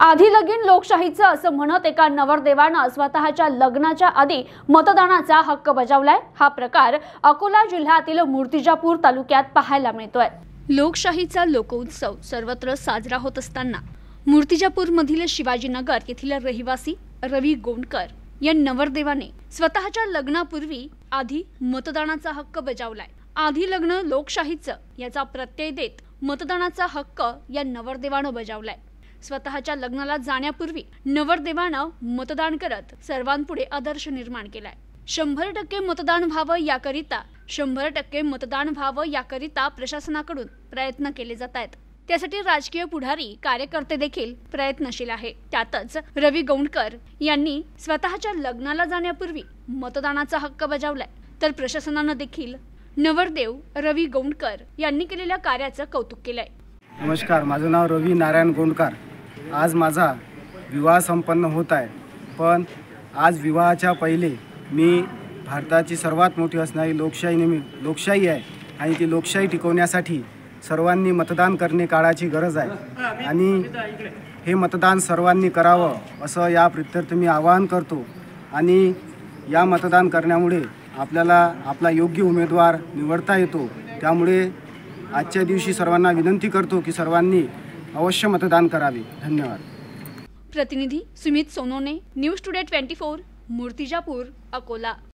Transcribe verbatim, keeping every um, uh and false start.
आधी लगीन लोकशाहीचं असं म्हणत एका नवरदेवानं स्वतःच्या लग्नाच्या आधी मतदानाचा हक्क बजावलाय। हा प्रकार अकोला जिल्ह्यातील मूर्तिजापूर तालुक्यात पाहायला मिळतोय। लोकशाहीचा लोकोत्सव सर्वत्र साजरा होत असताना मूर्तिजापूर मधील शिवाजीनगर येथील रहिवासी रवी गोंडकर या नवरदेवाने स्वतःच्या लग्नापूर्वी आधी मतदानाचा हक्क बजावलाय। आधी लग्न लोकशाहीचं याचा प्रत्यय देत मतदानाचा हक्क या नवरदेवानं बजावलाय। स्वतःच्या लग्नाला जाण्यापूर्वी नवरदेवानं मतदान करत सर्वांपुढे आदर्श निर्माण केलाय। शंभर टक्के मतदान व्हावं याकरिता शंभर टक्के मतदान व्हावं याकरिता प्रशासनाकडून प्रयत्न केले जात आहेत। त्यासाठी राजकीय पुढारी कार्यकर्ते देखील प्रयत्नशील आहे। त्यातच रवी गोंडकर यांनी स्वतःच्या लग्नाला जाण्यापूर्वी मतदानाचा हक्क बजावलाय, तर प्रशासनानं देखील नवरदेव रवी गोंडकर यांनी केलेल्या कार्याचं कौतुक केलंय। नमस्कार, माझं नाव रवी नारायण गोंडकर। आज माझा विवाह संपन्न होत आहे, पण आज विवाहाच्या पहिले मी भारताची सर्वात मोठी असणारी लोकशाही नेहमी लोकशाही आहे आणि ती लोकशाही टिकवण्यासाठी सर्वांनी मतदान करणे काळाची गरज आहे आणि हे मतदान सर्वांनी करावं असं या प्रित्यर्थ मी आवाहन करतो। आणि या मतदान करण्यामुळे आपल्याला आपला योग्य उमेदवार निवडता येतो। त्यामुळे आजच्या दिवशी सर्वांना विनंती करतो की सर्वांनी अवश्य मतदान करावे। धन्यवाद। प्रतिनिधी सुमित सोनोने, न्यूज टुडे चोवीस, मूर्तिजापूर, अकोला।